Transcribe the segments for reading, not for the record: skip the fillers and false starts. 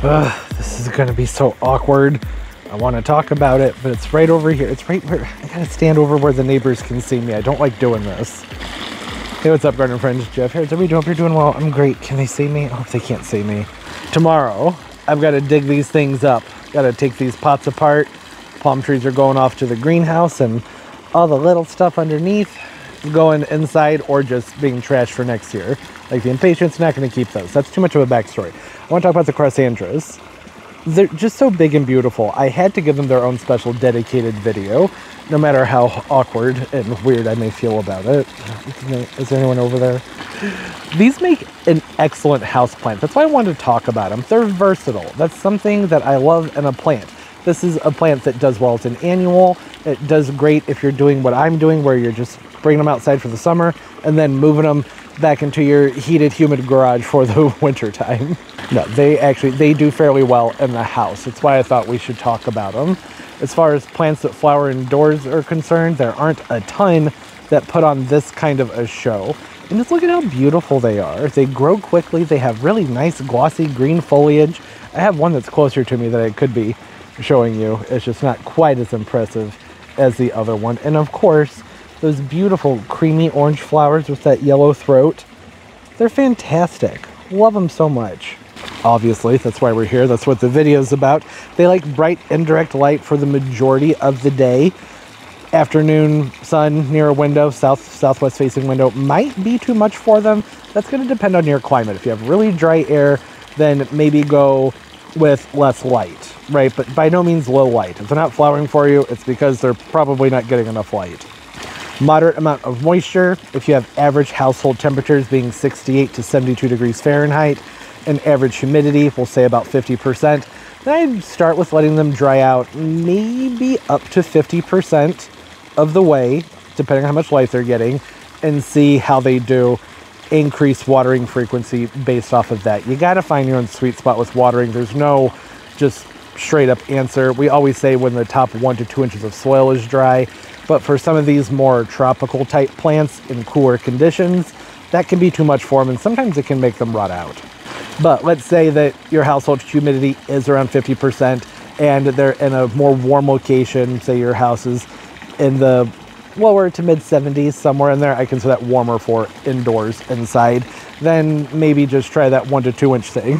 This is gonna be so awkward. I want to talk about it, but it's right over here. It's right where I gotta stand over where the neighbors can see me. I don't like doing this. Hey, what's up, garden friends? Jeff here. How are you doing? Hope you're doing well. I'm great. Can they see me? Oh, they can't see me. Tomorrow, I've got to dig these things up. Got to take these pots apart. Palm trees are going off to the greenhouse, and all the little stuff underneath is going inside or just being trashed for next year. Like the impatiens, not going to keep those. That's too much of a backstory. I want to talk about the Crossandras. They're just so big and beautiful. I had to give them their own special dedicated video, no matter how awkward and weird I may feel about it. Is there anyone over there? These make an excellent houseplant. That's why I wanted to talk about them. They're versatile. That's something that I love in a plant. This is a plant that does well as an annual. It does great if you're doing what I'm doing, where you're just bringing them outside for the summer and then moving them back into your heated, humid garage for the winter time. No, they do fairly well in the house. That's why I thought we should talk about them. As far as plants that flower indoors are concerned, there aren't a ton that put on this kind of a show. And just look at how beautiful they are. They grow quickly. They have really nice glossy green foliage. I have one that's closer to me that I could be showing you. It's just not quite as impressive as the other one. And of course, those beautiful creamy orange flowers with that yellow throat. They're fantastic. Love them so much. Obviously, that's why we're here. That's what the video's about. They like bright indirect light for the majority of the day. Afternoon sun near a window, southwest facing window, might be too much for them. That's going to depend on your climate. If you have really dry air, then maybe go with less light, right? But by no means low light. If they're not flowering for you, it's because they're probably not getting enough light. Moderate amount of moisture. If you have average household temperatures being 68 to 72 degrees Fahrenheit, and average humidity, we'll say about 50%, then I'd start with letting them dry out maybe up to 50% of the way, depending on how much light they're getting, and see how they do. Increase watering frequency based off of that. You got to find your own sweet spot with watering. There's no just straight up answer. We always say when the top 1 to 2 inches of soil is dry, but for some of these more tropical type plants in cooler conditions, that can be too much for them, and sometimes it can make them rot out. But let's say that your household humidity is around 50% and they're in a more warm location. Say your house is in the lower to mid 70s, somewhere in there. I consider that warmer for indoors, inside. Then maybe just try that 1 to 2 inch thing.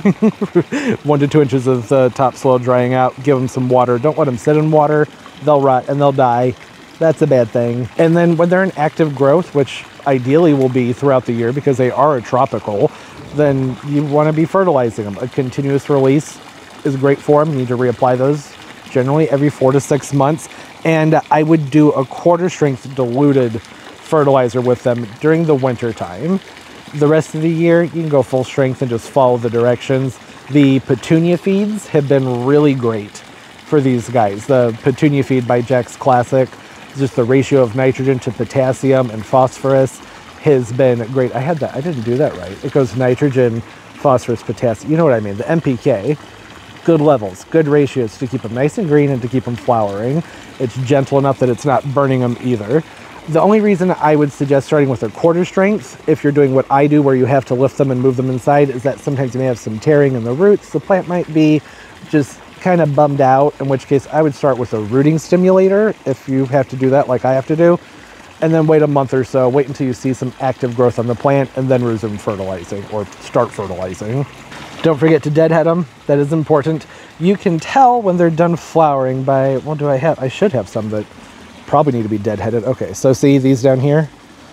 1 to 2 inches of the topsoil drying out. Give them some water. Don't let them sit in water. They'll rot and they'll die. That's a bad thing. And then when they're in active growth, which ideally will be throughout the year because they are a tropical, then you want to be fertilizing them. A continuous release is great for them. You need to reapply those generally every 4 to 6 months. And I would do a quarter strength diluted fertilizer with them during the winter time. The rest of the year, you can go full strength and just follow the directions. The petunia feeds have been really great for these guys. The petunia feed by Jack's Classic, just the ratio of nitrogen to potassium and phosphorus has been great. I didn't do that right. It goes nitrogen, phosphorus, potassium. You know what I mean, the NPK. Good levels, good ratios to keep them nice and green and to keep them flowering. It's gentle enough that it's not burning them either. The only reason I would suggest starting with a quarter strength, if you're doing what I do where you have to lift them and move them inside, is that sometimes you may have some tearing in the roots. The plant might be just kind of bummed out, in which case I would start with a rooting stimulator if you have to do that like I have to do. And then wait a month or so, wait until you see some active growth on the plant, and then resume fertilizing or start fertilizing. Don't forget to deadhead them. That is important. You can tell when they're done flowering by, what do I have? I should have some that probably need to be deadheaded. Okay, so see these down here?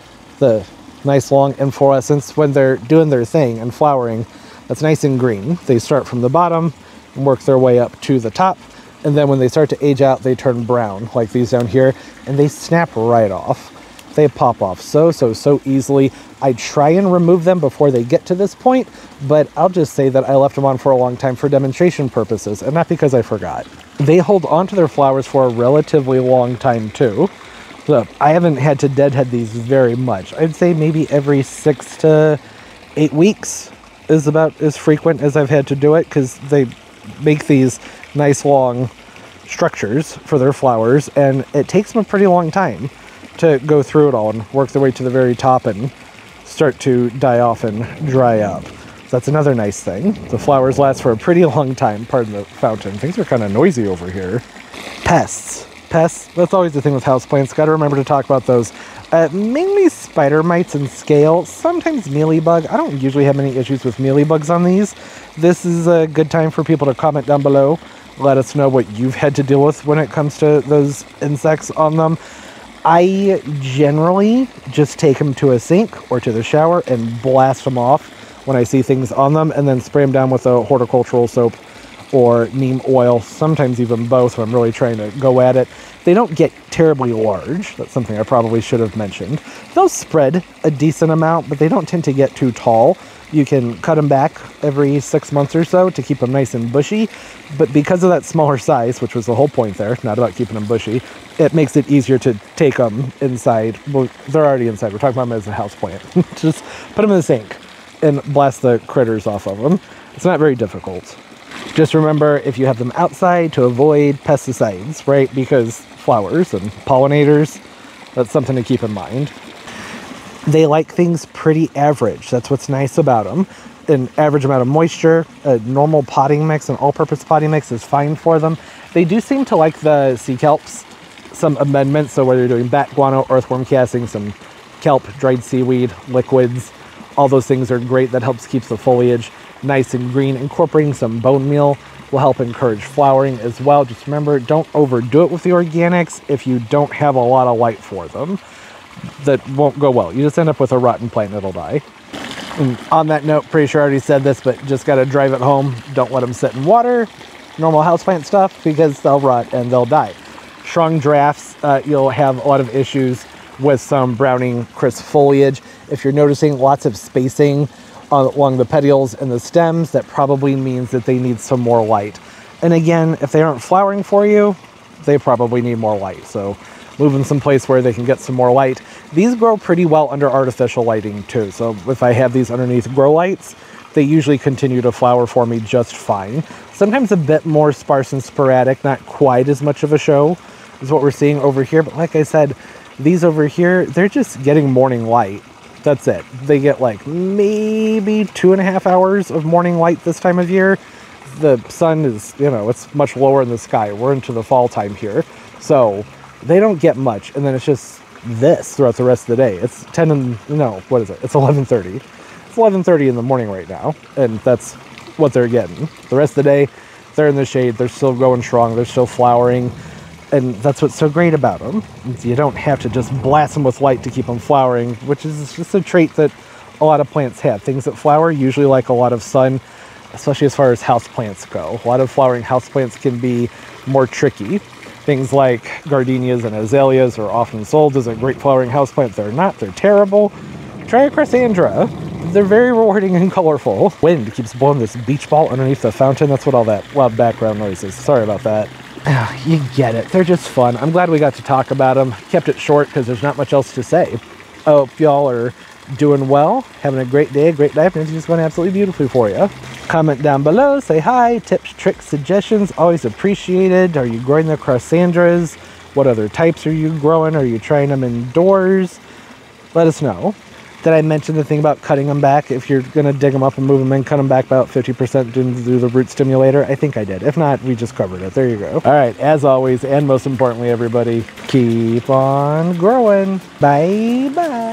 The nice long inflorescence. When they're doing their thing and flowering, that's nice and green. They start from the bottom and work their way up to the top. And then when they start to age out, they turn brown, like these down here, and they snap right off. They pop off so easily. I try and remove them before they get to this point, but I'll just say that I left them on for a long time for demonstration purposes, and not because I forgot. They hold on to their flowers for a relatively long time too. So I haven't had to deadhead these very much. I'd say maybe every 6 to 8 weeks is about as frequent as I've had to do it, because they make these nice long structures for their flowers, and it takes them a pretty long time to go through it all and work their way to the very top and start to die off and dry up. That's another nice thing. The flowers last for a pretty long time. Pardon the fountain. Things are kind of noisy over here. Pests. Pests, that's always the thing with houseplants. Got to remember to talk about those. Mainly spider mites and scale, sometimes mealybug. I don't usually have many issues with mealybugs on these. This is a good time for people to comment down below. Let us know what you've had to deal with when it comes to those insects on them. I generally just take them to a sink or to the shower and blast them off when I see things on them, and then spray them down with a horticultural soap or neem oil, sometimes even both when I'm really trying to go at it. They don't get terribly large. That's something I probably should have mentioned. They'll spread a decent amount, but they don't tend to get too tall. You can cut them back every 6 months or so to keep them nice and bushy, but because of that smaller size, which was the whole point there, not about keeping them bushy, it makes it easier to take them inside. Well, they're already inside. We're talking about them as a houseplant. Just put them in the sink and blast the critters off of them. It's not very difficult. Just remember, if you have them outside, to avoid pesticides, right? Because flowers and pollinators, that's something to keep in mind. They like things pretty average. That's what's nice about them. An average amount of moisture, a normal potting mix, an all-purpose potting mix is fine for them. They do seem to like the sea kelps, some amendments, so whether you're doing bat guano, earthworm castings, some kelp, dried seaweed, liquids, all those things are great. That helps keep the foliage nice and green. Incorporating some bone meal will help encourage flowering as well. Just remember, don't overdo it with the organics if you don't have a lot of light for them. That won't go well. You just end up with a rotten plant that'll die. And on that note, pretty sure I already said this, but just got to drive it home. Don't let them sit in water, normal houseplant stuff, because they'll rot and they'll die. Strong drafts, you'll have a lot of issues with some browning crisp foliage. If you're noticing lots of spacing along the petioles and the stems, that probably means that they need some more light. And again, if they aren't flowering for you, they probably need more light. So move them someplace where they can get some more light. These grow pretty well under artificial lighting too. So if I have these underneath grow lights, they usually continue to flower for me just fine. Sometimes a bit more sparse and sporadic, not quite as much of a show is what we're seeing over here. But like I said, these over here, they're just getting morning light. That's it. They get like maybe 2.5 hours of morning light this time of year. The sun is, you know, it's much lower in the sky. We're into the fall time here. So they don't get much. And then it's just this throughout the rest of the day. It's 10 and, no, what is it? It's 11:30. It's 11:30 in the morning right now. And that's what they're getting. The rest of the day, they're in the shade. They're still growing strong. They're still flowering. And that's what's so great about them. You don't have to just blast them with light to keep them flowering, which is just a trait that a lot of plants have. Things that flower usually like a lot of sun, especially as far as houseplants go. A lot of flowering houseplants can be more tricky. Things like gardenias and azaleas are often sold as a great flowering houseplant. They're not. They're terrible. Try a Crossandra. They're very rewarding and colorful. Wind keeps blowing this beach ball underneath the fountain. That's what all that loud background noise is. Sorry about that. You get it. They're just fun. I'm glad we got to talk about them. Kept it short because there's not much else to say. I hope y'all are doing well, having a great day, a great night, and everything's going absolutely beautifully for you. Comment down below, say hi, tips, tricks, suggestions, always appreciated. Are you growing the Crossandras? What other types are you growing? Are you trying them indoors? Let us know. Did I mention the thing about cutting them back? If you're going to dig them up and move them in, cut them back about 50% do the root stimulator. I think I did. If not, we just covered it. There you go. All right, as always, and most importantly, everybody, keep on growing. Bye-bye.